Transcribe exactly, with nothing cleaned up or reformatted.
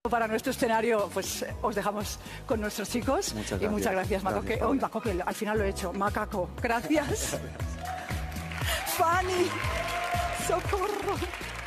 Para nuestro escenario, pues os dejamos con nuestros chicos. Muchas y gracias. muchas gracias, Macaco. Gracias, Uy, Macaco, que al final lo he hecho. Macaco, gracias. Fanny, socorro.